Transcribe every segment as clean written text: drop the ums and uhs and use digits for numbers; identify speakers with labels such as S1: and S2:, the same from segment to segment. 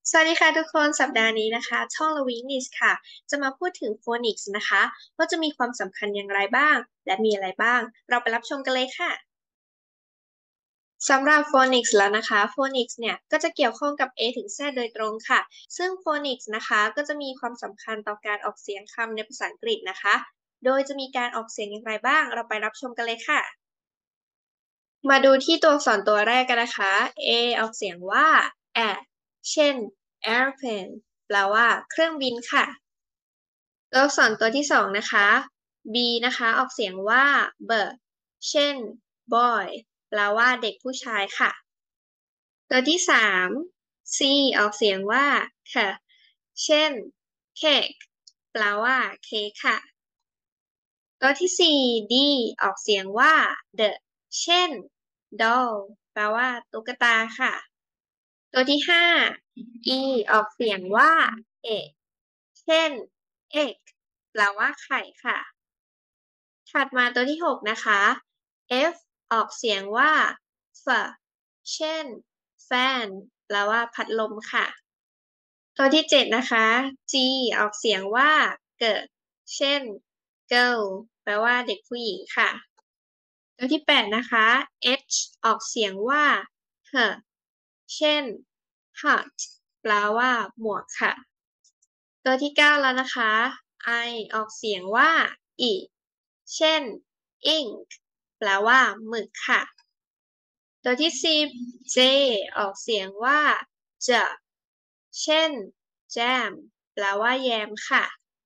S1: สวัสดีค่ะทุกคนสัปดาห์นี้นะคะช่อง Love English ค่ะจะมาพูดถึง phonics นะคะว่าจะมีความสำคัญอย่างไรบ้างและมีอะไรบ้างเราไปรับชมกันเลยค่ะสำหรับ phonics แล้วนะคะ phonics เนี่ยก็จะเกี่ยวข้องกับ A ถึง Z โดยตรงค่ะซึ่ง phonics นะคะก็จะมีความสำคัญต่อการออกเสียงคำในภาษาอังกฤษนะคะโดยจะมีการออกเสียงอย่างไรบ้างเราไปรับชมกันเลยค่ะมาดูที่ตัวอักษรตัวแรกกันนะคะ A ออกเสียงว่า a เช่น airplane แปลว่าเครื่องบินค่ะ ตัวอักษรตัวที่สองนะคะ B นะคะออกเสียงว่า b เช่น boy แปลว่าเด็กผู้ชายค่ะ ตัวที่สาม C ออกเสียงว่า k เช่น cake แปลว่าเค้กค่ะ ตัวที่สี่ D ออกเสียงว่า the เช่น doll แปลว่าตุ๊กตาค่ะ ตัวที่ห้า E ออกเสียงว่า e เช่น egg แปลว่าไข่ค่ะ ถัดมาตัวที่หกนะคะ F ออกเสียงว่า f เช่น fan แปลว่าพัดลมค่ะ ตัวที่เจ็ดนะคะ G ออกเสียงว่า g เช่น girl แปลว่าเด็กผู้หญิงค่ะ ตัวที่แปดนะคะ H ออกเสียงว่า h เช่น hat แปลว่าหมวกค่ะ ตัวที่เก้าแล้วนะคะ I ออกเสียงว่า i เช่น ink แปลว่าหมึกค่ะ ตัวที่สิบ J ออกเสียงว่า j เช่น jam แปลว่าแยมค่ะ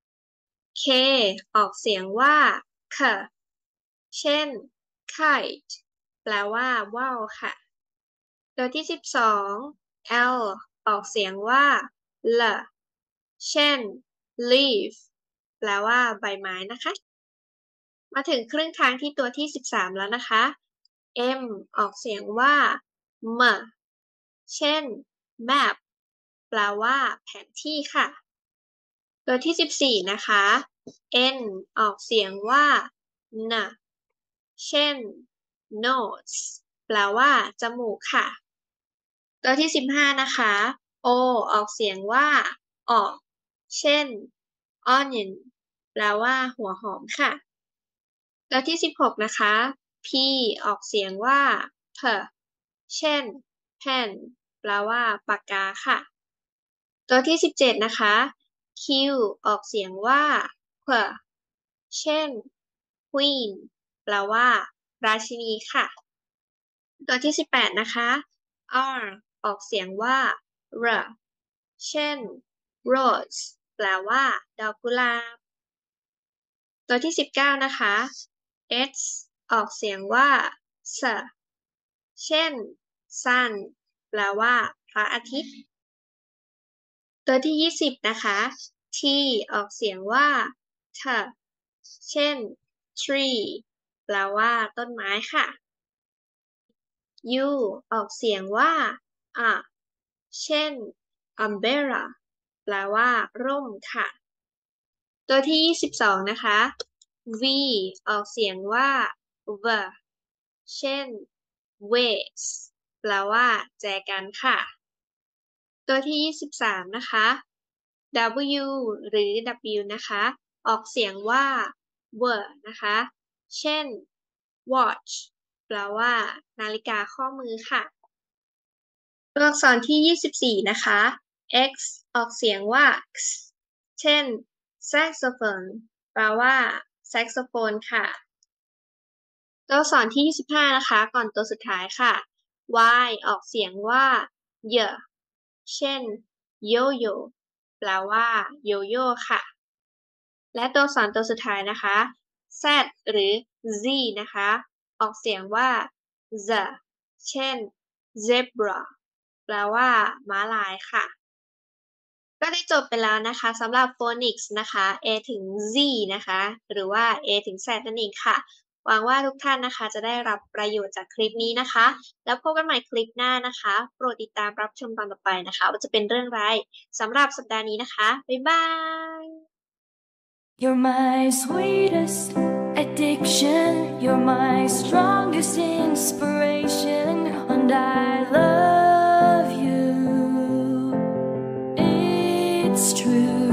S1: K ออกเสียงว่า k เช่น kite แปลว่าว่าวค่ะ ตัวที่12 L ออกเสียงว่า l เช่น leaf แปลว่าใบไม้นะคะ มาถึงครึ่งทางที่ตัวที่13แล้วนะคะ M ออกเสียงว่า m เช่น map แปลว่าแผนที่ค่ะ ตัวที่14นะคะ N ออกเสียงว่า n เช่น nose แปลว่าจมูกค่ะ ตัวที่15นะคะ O ออกเสียงว่าออกเช่น onion แปลว่าหัวหอมค่ะ ตัวที่16นะคะ P ออกเสียงว่า p เช่น pen แปลว่าปากกาค่ะ ตัวที่17นะคะ Q ออกเสียงว่า q เช่น queen แปลว่าราชินีค่ะ ตัวที่18นะคะ R ออกเสียงว่า r เช่น rose แปลว่าดอกกุหลาบ ตัวที่19นะคะ S ออกเสียงว่า s เช่น sun แปลว่าพระอาทิตย์ ตัวที่20นะคะ T ออกเสียงว่า t เช่น tree แปลว่าต้นไม้ค่ะ U ออกเสียงว่า a เช่น umbrella แปลว่าร่มค่ะ ตัวที่22นะคะ V ออกเสียงว่า v เช่น vase แปลว่าแจกันค่ะ ตัวที่23นะคะ W หรือ W นะคะออกเสียงว่า w นะคะเช่น watch แปลว่านาฬิกาข้อมือค่ะ ตัวอักษรที่24นะคะ X ออกเสียงว่า x เช่น saxophone แปลว่าแซกโซโฟนค่ะ ตัวอักษรที่25นะคะก่อนตัวสุดท้ายค่ะ Y ออกเสียงว่า y เช่น yo-yo แปลว่าโยโย่ค่ะ และตัวอักษรตัวสุดท้ายนะคะ Z หรือ Z นะคะออกเสียงว่า z เช่น zebra แปลว่าม้าลายค่ะ ก็ได้จบไปแล้วนะคะสำหรับ phonics นะคะ A ถึง Z นะคะหรือว่า A ถึง Z นั่นเองค่ะหวังว่าทุกท่านนะคะจะได้รับประโยชน์จากคลิปนี้นะคะแล้วพบกันใหม่คลิปหน้านะคะโปรดติดตามรับชมตอนต่อไปนะคะว่าจะเป็นเรื่องอะไรสำหรับสัปดาห์นี้นะคะบ๊ายบาย
S2: You're my sweetest addiction, you're my strongest inspiration, and I love you. it's true.